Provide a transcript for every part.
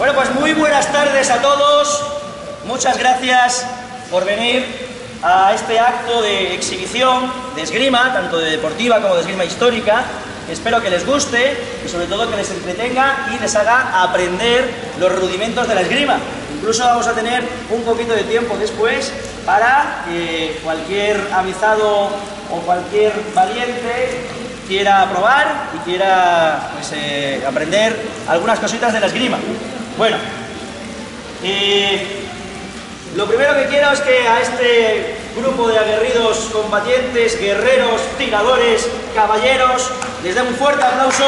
Bueno, pues muy buenas tardes a todos. Muchas gracias por venir a este acto de exhibición de esgrima, tanto de deportiva como de esgrima histórica. Espero que les guste y sobre todo que les entretenga y les haga aprender los rudimentos de la esgrima. Incluso vamos a tener un poquito de tiempo después para que cualquier avisado o cualquier valiente quiera probar y quiera pues, aprender algunas cositas de la esgrima. Bueno, lo primero que quiero es que a este grupo de aguerridos combatientes, guerreros, tiradores, caballeros, les den un fuerte aplauso.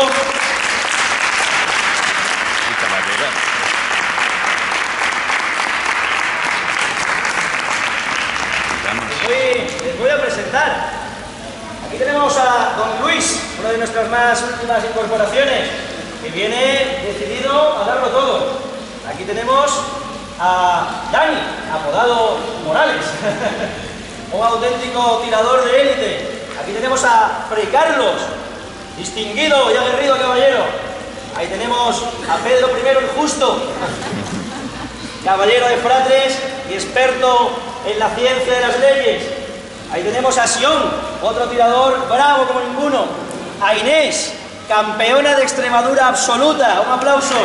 Les voy a presentar. Aquí tenemos a don Luis, una de nuestras más últimas incorporaciones, que viene decidido a darlo todo. Aquí tenemos a Dani, apodado Morales, un auténtico tirador de élite. Aquí tenemos a Fray Carlos, distinguido y aguerrido caballero. Ahí tenemos a Pedro I el Justo, caballero de Fratres y experto en la ciencia de las leyes. Ahí tenemos a Sion, otro tirador bravo como ninguno. A Inés, campeona de Extremadura absoluta. Un aplauso.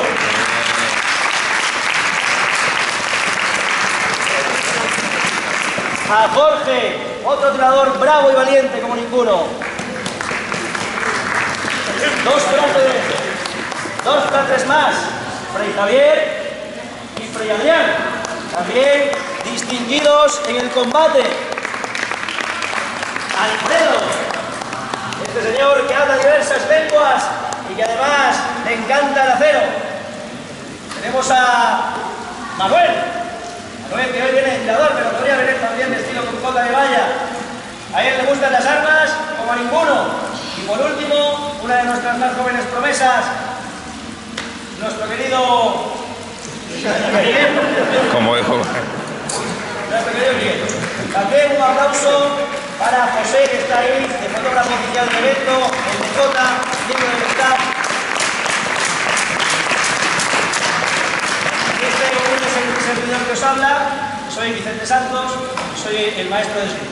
A Jorge, otro tirador bravo y valiente como ninguno. Dos fratres más, Fray Javier y Fray Adrián, también distinguidos en el combate. Alfredo, este señor que habla diversas lenguas y que además le encanta el acero. Tenemos a Manuel, que hoy viene de tirador, pero podría venir también vestido con cota de valla. A él le gustan las armas como a ninguno. Y por último, una de nuestras más jóvenes promesas, nuestro querido Miguel. Como dijo. Nuestro querido Miguel. También un aplauso para José, que está ahí, de fotógrafo oficial del evento, el de Jota, miembro del staff. Y este es el servidor que os habla. Soy Vicente Santos, soy el maestro de esgrima.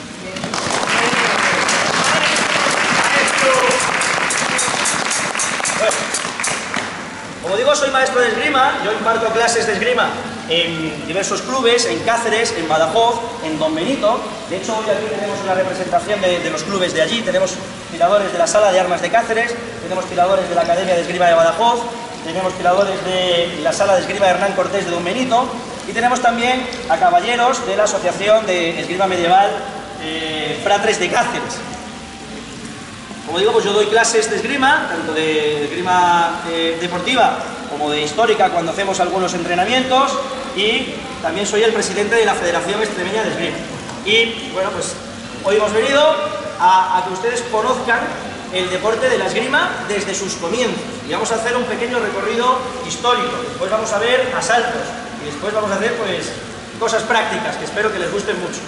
Bueno, como digo, soy maestro de esgrima. Yo imparto clases de esgrima en diversos clubes, en Cáceres, en Badajoz, en Don Benito. De hecho, hoy aquí tenemos una representación de los clubes de allí. Tenemos tiradores de la Sala de Armas de Cáceres, tenemos tiradores de la Academia de Esgrima de Badajoz, tenemos tiradores de la Sala de Esgrima de Hernán Cortés de Don Benito y tenemos también a caballeros de la Asociación de Esgrima Medieval Fratres de Cáceres. Como digo, pues yo doy clases de esgrima, tanto de esgrima deportiva como de histórica cuando hacemos algunos entrenamientos, y también soy el presidente de la Federación Extremeña de Esgrima. Y bueno, pues hoy hemos venido a que ustedes conozcan el deporte de la esgrima desde sus comienzos. Y vamos a hacer un pequeño recorrido histórico, después vamos a ver asaltos y después vamos a hacer pues cosas prácticas que espero que les gusten mucho.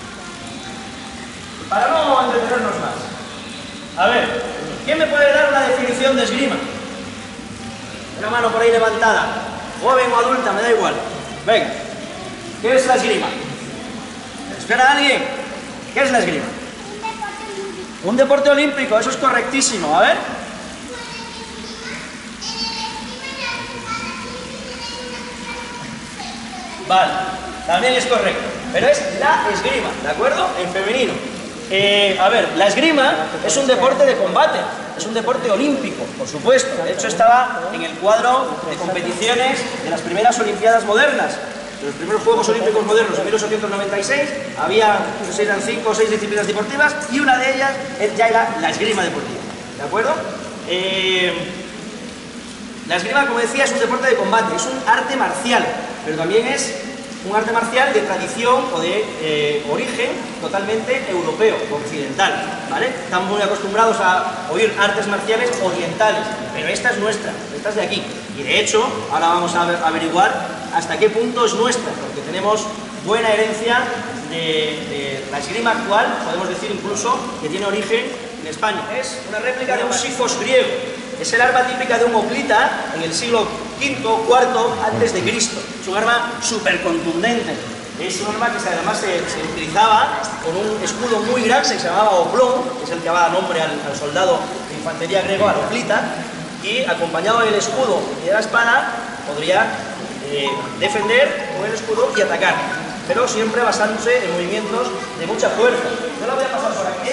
Para no entretenernos más, a ver, ¿quién me puede dar una definición de esgrima? Una mano por ahí levantada, joven o adulta, me da igual. Venga, ¿qué es la esgrima? ¿Espera a alguien? ¿Qué es la esgrima? Un deporte olímpico, eso es correctísimo. A ver. Vale, también es correcto. Pero es la esgrima, ¿de acuerdo? En femenino. A ver, la esgrima es un deporte de combate, es un deporte olímpico, por supuesto. De hecho, estaba en el cuadro de competiciones de las primeras Olimpiadas modernas. De los primeros Juegos Olímpicos modernos, en 1896, había, no sé si eran 5 o 6 disciplinas deportivas, y una de ellas ya era la esgrima deportiva, ¿de acuerdo? La esgrima, como decía, es un deporte de combate, es un arte marcial, pero también es un arte marcial de tradición o de origen totalmente europeo, occidental, ¿vale? Estamos muy acostumbrados a oír artes marciales orientales, pero esta es nuestra, esta es de aquí. Y de hecho, ahora vamos a averiguar hasta qué punto es nuestra, porque tenemos buena herencia de la esgrima actual, podemos decir incluso que tiene origen en España. Es una réplica de un sifos griego. Es el arma típica de un hoplita en el siglo V, IV antes de Cristo. Es un arma súper contundente. Es un arma que además se utilizaba con un escudo muy grande que se llamaba oplón, que es el que daba nombre al soldado de infantería griego, al hoplita, y acompañado del escudo y de la espada podría defender con el escudo y atacar, pero siempre basándose en movimientos de mucha fuerza. Yo la voy a pasar por aquí.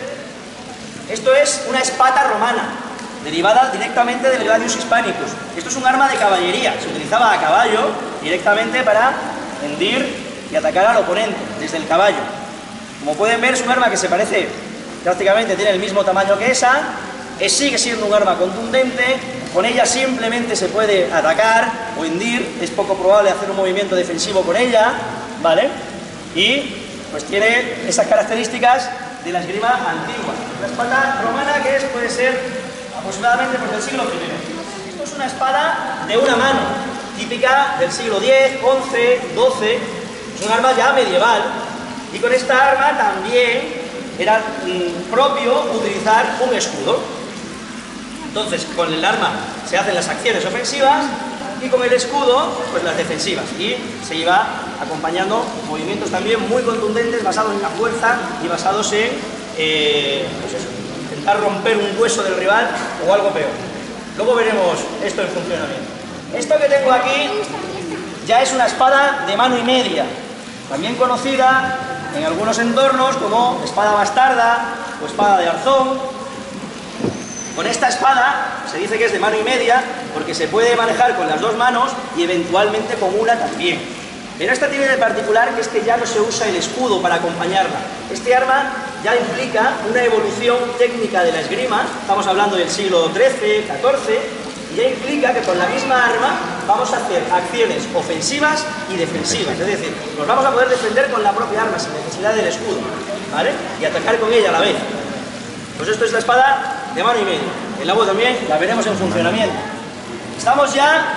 Esto es una espada romana, derivada directamente del gladius hispanicus. Esto es un arma de caballería, se utilizaba a caballo directamente para hendir y atacar al oponente desde el caballo. Como pueden ver, es un arma que se parece, prácticamente tiene el mismo tamaño que esa, sigue siendo un arma contundente, con ella simplemente se puede atacar o hendir, es poco probable hacer un movimiento defensivo con ella, ¿vale? Y pues tiene esas características de la esgrima antigua. La espada romana que puede ser aproximadamente pues, del siglo I. Esto es una espada de una mano, típica del siglo X, XI, XII, es un arma ya medieval, y con esta arma también era propio utilizar un escudo. Entonces, con el arma se hacen las acciones ofensivas y con el escudo, pues las defensivas. Y se iba acompañando movimientos también muy contundentes basados en la fuerza y basados en, pues eso, intentar romper un hueso del rival o algo peor. Luego veremos esto en funcionamiento. Esto que tengo aquí ya es una espada de mano y media, también conocida en algunos entornos como espada bastarda o espada de arzón. Con esta espada se dice que es de mano y media porque se puede manejar con las dos manos y eventualmente con una también. Pero esta tiene de particular que es que ya no se usa el escudo para acompañarla. Este arma ya implica una evolución técnica de la esgrima, estamos hablando del siglo XIII, XIV, y ya implica que con la misma arma vamos a hacer acciones ofensivas y defensivas. Es decir, nos vamos a poder defender con la propia arma sin necesidad del escudo, ¿vale? Y atacar con ella a la vez. Pues esto es la espada de mano y media. El lago también la veremos en funcionamiento. Estamos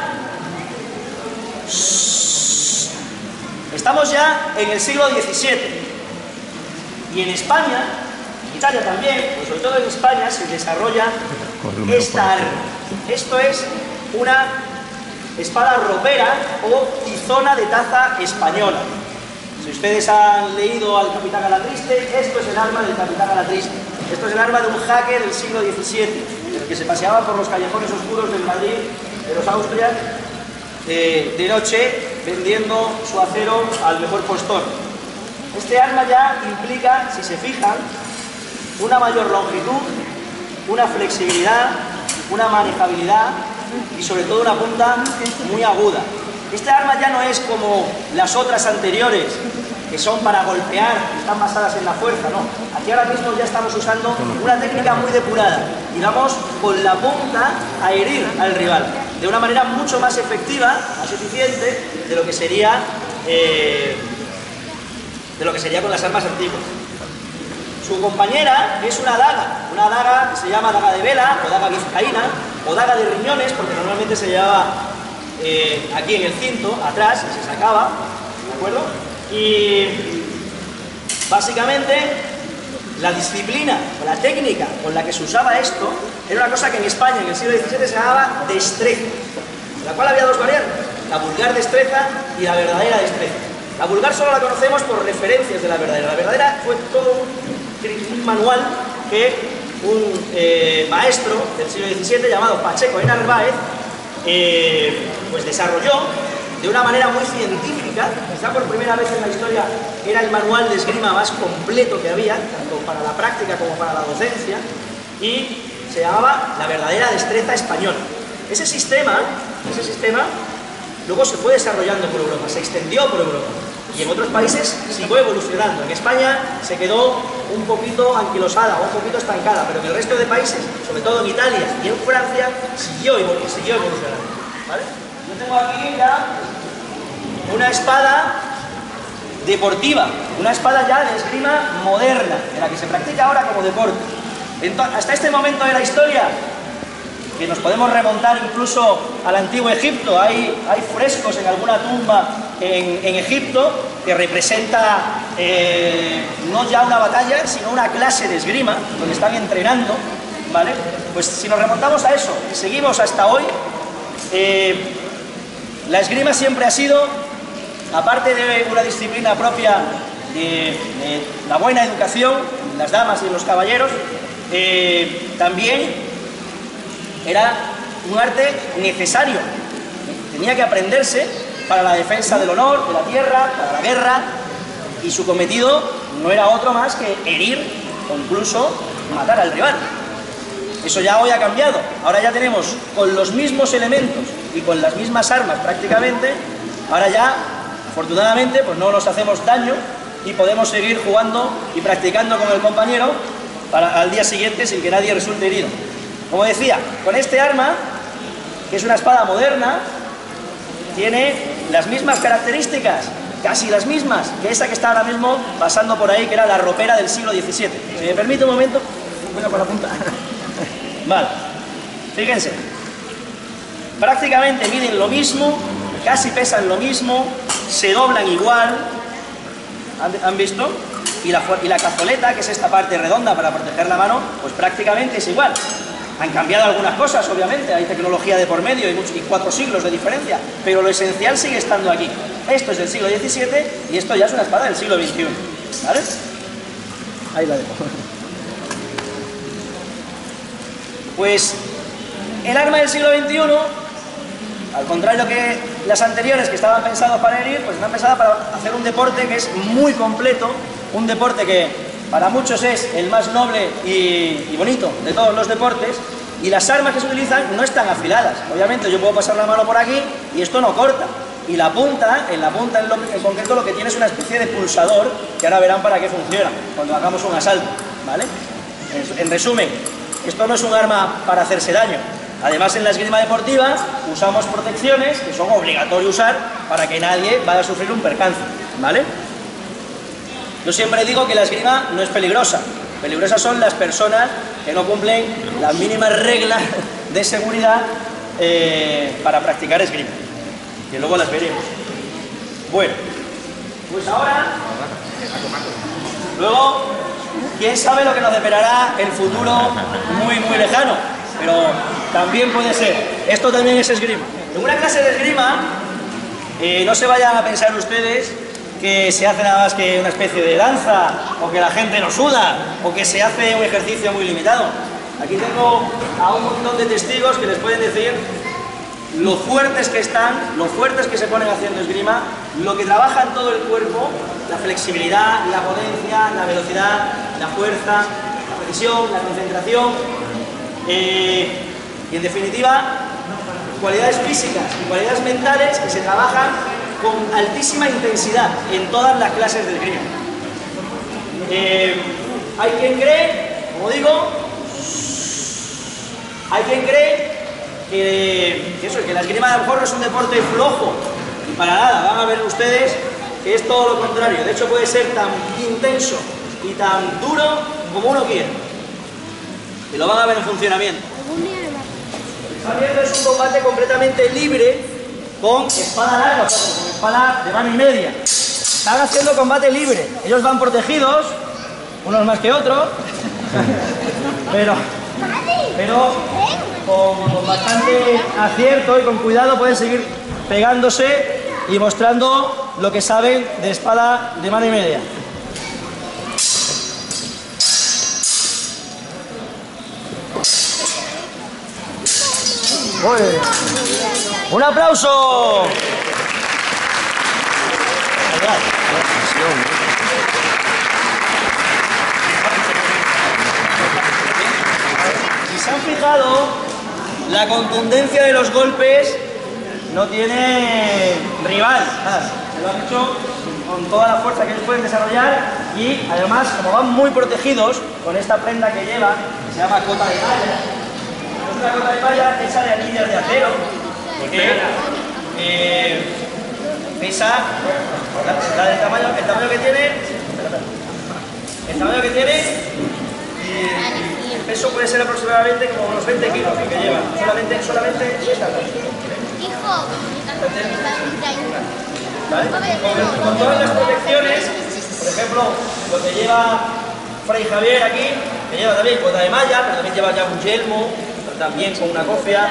ya en el siglo XVII. Y en España, en Italia también, pero sobre todo en España, se desarrolla esta arma. Esto es una espada ropera o tizona de taza española. Si ustedes han leído al Capitán Alatriste, esto es el arma del Capitán Alatriste. Esto es el arma de un jaque del siglo XVII, el que se paseaba por los callejones oscuros del Madrid, de los Austrias, de noche, vendiendo su acero al mejor postor. Este arma ya implica, si se fijan, una mayor longitud, una flexibilidad, una manejabilidad y sobre todo una punta muy aguda. Esta arma ya no es como las otras anteriores, que son para golpear, están basadas en la fuerza, no. Aquí ahora mismo ya estamos usando una técnica muy depurada y vamos con la punta a herir al rival, de una manera mucho más efectiva, más eficiente, de lo que sería con las armas antiguas. Su compañera es una daga que se llama daga de vela, o daga vizcaína, o daga de riñones, porque normalmente se llevaba aquí en el cinto, atrás, y se sacaba, ¿de acuerdo? Y básicamente la disciplina o la técnica con la que se usaba esto era una cosa que en España en el siglo XVII se llamaba destreza, en la cual había dos variantes, la vulgar destreza y la verdadera destreza. La vulgar solo la conocemos por referencias de la verdadera. La verdadera fue todo un manual que un maestro del siglo XVII llamado Pacheco de Narváez pues desarrolló de una manera muy científica. Quizá por primera vez en la historia era el manual de esgrima más completo que había, tanto para la práctica como para la docencia, y se llamaba la verdadera destreza española. Ese sistema luego se fue desarrollando por Europa, se extendió por Europa, y en otros países siguió evolucionando. En España se quedó un poquito anquilosada, un poquito estancada, pero en el resto de países, sobre todo en Italia y en Francia, siguió evolucionando, ¿vale? Yo tengo aquí ya una espada deportiva, una espada ya de esgrima moderna, de la que se practica ahora como deporte. Entonces, hasta este momento de la historia, que nos podemos remontar incluso al antiguo Egipto. Hay frescos en alguna tumba en Egipto que representa no ya una batalla, sino una clase de esgrima, donde están entrenando, ¿vale? Pues si nos remontamos a eso y seguimos hasta hoy, la esgrima siempre ha sido, aparte de una disciplina propia de la buena educación, las damas y los caballeros, también era un arte necesario, tenía que aprenderse para la defensa del honor, de la tierra, para la guerra, y su cometido no era otro más que herir o incluso matar al rival. Eso ya hoy ha cambiado, ahora ya tenemos con los mismos elementos y con las mismas armas prácticamente, ahora ya afortunadamente pues no nos hacemos daño y podemos seguir jugando y practicando con el compañero al día siguiente sin que nadie resulte herido. Como decía, con este arma, que es una espada moderna, tiene las mismas características, casi las mismas, que esa que está ahora mismo pasando por ahí, que era la ropera del siglo XVII. Si me permite un momento, bueno, por la punta. Vale, fíjense, prácticamente miden lo mismo, casi pesan lo mismo, se doblan igual, ¿han visto? Y la cazoleta, que es esta parte redonda para proteger la mano, pues prácticamente es igual. Han cambiado algunas cosas, obviamente, hay tecnología de por medio y 4 siglos de diferencia, pero lo esencial sigue estando aquí. Esto es del siglo XVII y esto ya es una espada del siglo XXI, ¿vale? Ahí la dejo. Pues el arma del siglo XXI, al contrario que las anteriores que estaban pensadas para herir, pues están pensadas para hacer un deporte que es muy completo, un deporte que para muchos es el más noble y bonito de todos los deportes, y las armas que se utilizan no están afiladas. Obviamente yo puedo pasar la mano por aquí y esto no corta. Y la punta, en concreto lo que tiene es una especie de pulsador, que ahora verán para qué funciona cuando hagamos un asalto, ¿vale? En resumen, esto no es un arma para hacerse daño. Además, en la esgrima deportiva usamos protecciones que son obligatorios usar para que nadie vaya a sufrir un percance, ¿vale? Yo siempre digo que la esgrima no es peligrosa. Peligrosas son las personas que no cumplen las mínimas reglas de seguridad para practicar esgrima, que luego las veremos. Bueno, pues ahora, luego, quién sabe lo que nos deparará el futuro muy lejano, pero también puede ser. Esto también es esgrima. En una clase de esgrima, no se vayan a pensar ustedes que se hace nada más que una especie de danza, o que la gente no suda, o que se hace un ejercicio muy limitado. Aquí tengo a un montón de testigos que les pueden decir lo fuertes que están, lo fuertes que se ponen haciendo esgrima, lo que trabajan todo el cuerpo, la flexibilidad, la potencia, la velocidad, la fuerza, la precisión, la concentración, y en definitiva, cualidades físicas y cualidades mentales que se trabajan con altísima intensidad en todas las clases de esgrima. Hay quien cree, como digo, hay quien cree que la esgrima a lo mejor no es un deporte flojo, y para nada, van a ver ustedes que es todo lo contrario. De hecho puede ser tan intenso y tan duro como uno quiera, y lo van a ver en funcionamiento. Está viendo, es un combate completamente libre, con espada larga, con espada de mano y media. Están haciendo combate libre. Ellos van protegidos, unos más que otros, pero con bastante acierto y con cuidado pueden seguir pegándose y mostrando lo que saben de espada de mano y media. ¡Un aplauso! Si se han fijado, la contundencia de los golpes no tiene rival. Se lo han hecho con toda la fuerza que ellos pueden desarrollar, y además, como van muy protegidos con esta prenda que llevan, que se llama cota de malla. Es una cota de malla hecha de anillas de acero, que pesa el tamaño que tiene, y peso puede ser aproximadamente como unos 20 kilos que llevan, solamente esta cosa. ¿Vale? Con todas las protecciones, por ejemplo, lo que lleva Fray Javier aquí, que lleva también cota de malla, pero también lleva ya un yelmo, también con una cofia,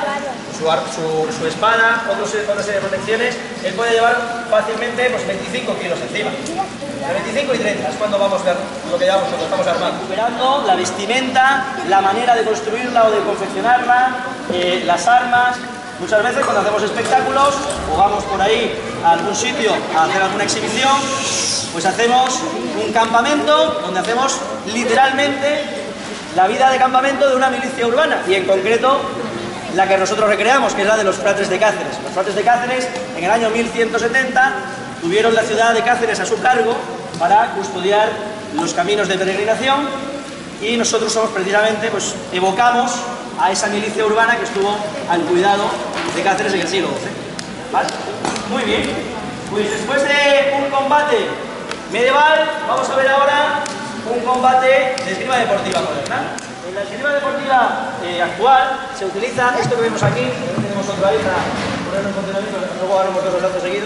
su espada, otra serie de protecciones. Él puede llevar fácilmente pues, 25 kilos encima. De 25 y 30 es cuando vamos a ver lo que llevamos nosotros, estamos armando. Recuperando la vestimenta, la manera de construirla o de confeccionarla, las armas. Muchas veces cuando hacemos espectáculos o vamos por ahí a algún sitio a hacer alguna exhibición, pues hacemos un campamento donde hacemos literalmente la vida de campamento de una milicia urbana y en concreto la que nosotros recreamos, que es la de los fratres de Cáceres. Los fratres de Cáceres en el año 1170 tuvieron la ciudad de Cáceres a su cargo para custodiar los caminos de peregrinación y nosotros somos precisamente, pues evocamos a esa milicia urbana que estuvo al cuidado de Cáceres en el siglo XII. ¿Vale? Muy bien. Pues después de un combate medieval, vamos a ver ahora un combate de esgrima deportiva moderna. En la esgrima deportiva actual se utiliza esto que vemos aquí, tenemos otro ahí para ponerlo en funcionamiento, luego haremos dos datos seguidos.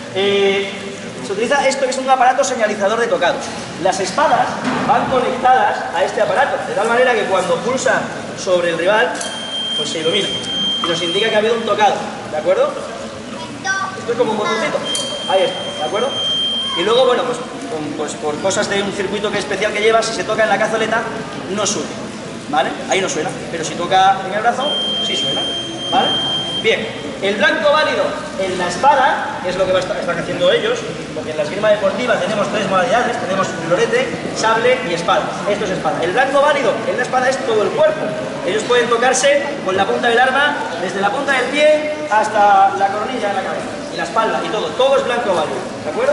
Se utiliza esto que es un aparato señalizador de tocado. Las espadas van conectadas a este aparato, de tal manera que cuando pulsan sobre el rival, pues se ilumina y nos indica que ha habido un tocado, ¿de acuerdo? Esto es como un botoncito, ahí está, ¿de acuerdo? Y luego, bueno, pues por cosas de un circuito que especial que lleva, si se toca en la cazoleta, no suena, ¿vale? Ahí no suena, pero si toca en el brazo, sí suena, ¿vale? Bien, el blanco válido en la espada, que es lo que están haciendo ellos, porque en la esgrima deportiva tenemos tres modalidades, tenemos florete, sable y espada. Esto es espada. El blanco válido en la espada es todo el cuerpo. Ellos pueden tocarse con la punta del arma, desde la punta del pie hasta la coronilla de la cabeza, y la espalda, y todo es blanco válido, ¿de acuerdo?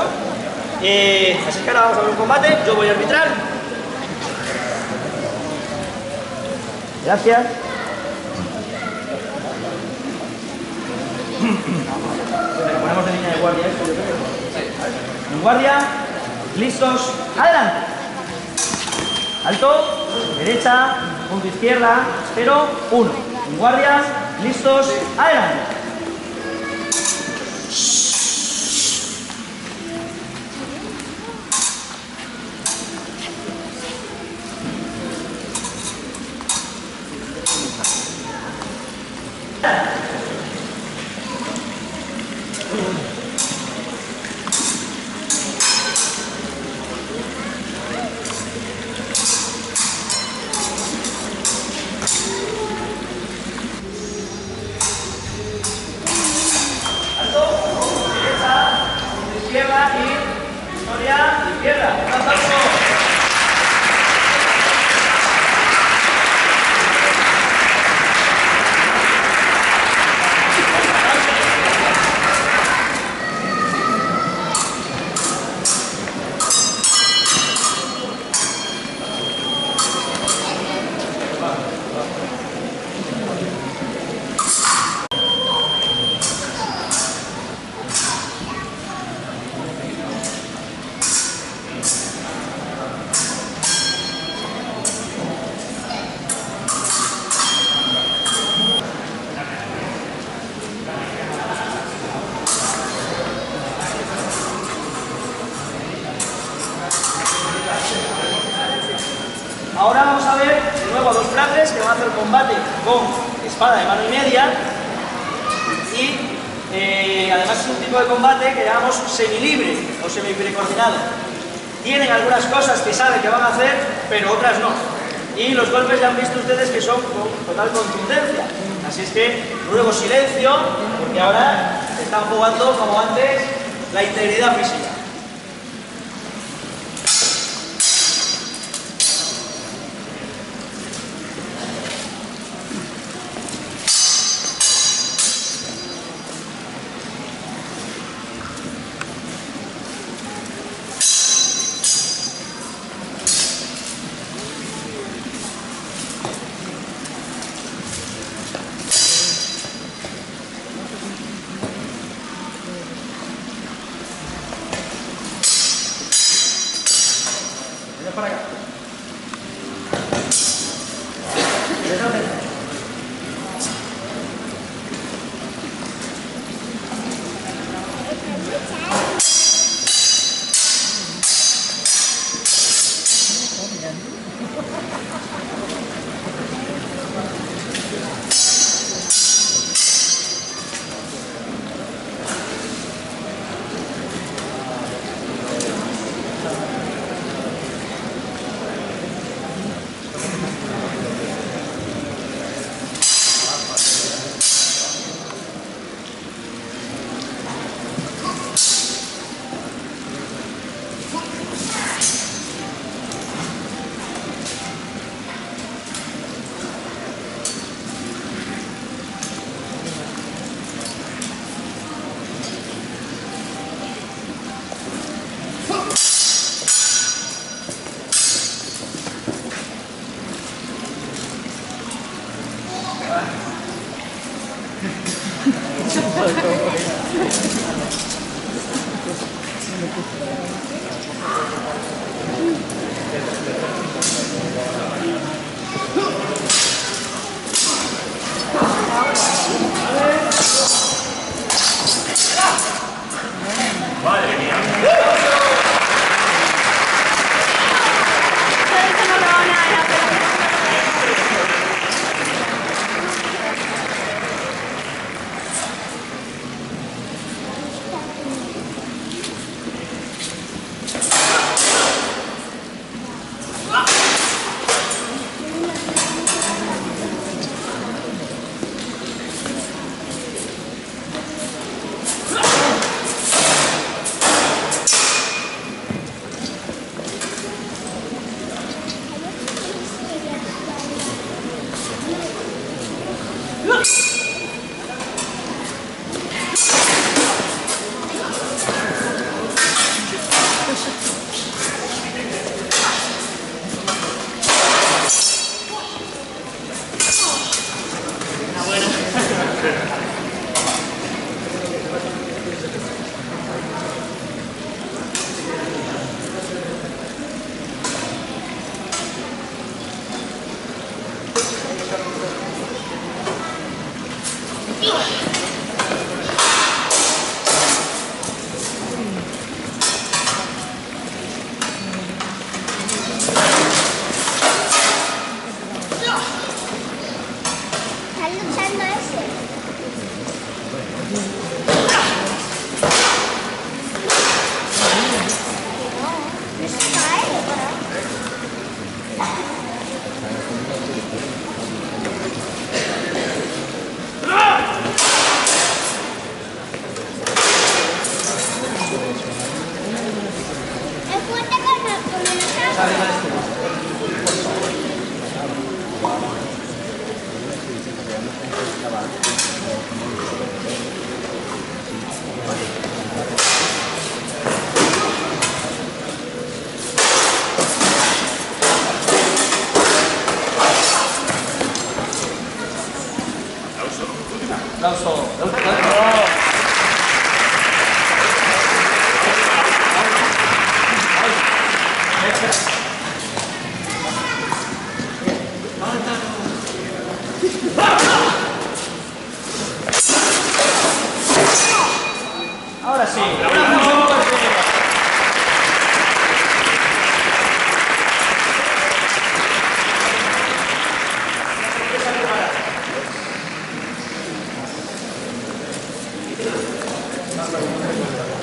Así que ahora vamos a ver un combate, yo voy a arbitrar. Gracias. Pero ponemos de línea de guardia esto, yo creo. En guardia, listos, adelante. Alto, derecha, punto izquierda, espero, 1. En guardia, listos, adelante. Izquierda y historia izquierda. Ahora vamos a ver de nuevo a dos fratres que van a hacer combate con espada de mano y media y además es un tipo de combate que llamamos semilibre o semiprecoordinado. Tienen algunas cosas que saben que van a hacer, pero otras no. Y los golpes ya han visto ustedes que son con total contundencia. Así es que ruego silencio, porque ahora están jugando como antes la integridad física. Madre mía. Aplauso. Ahora sí. Más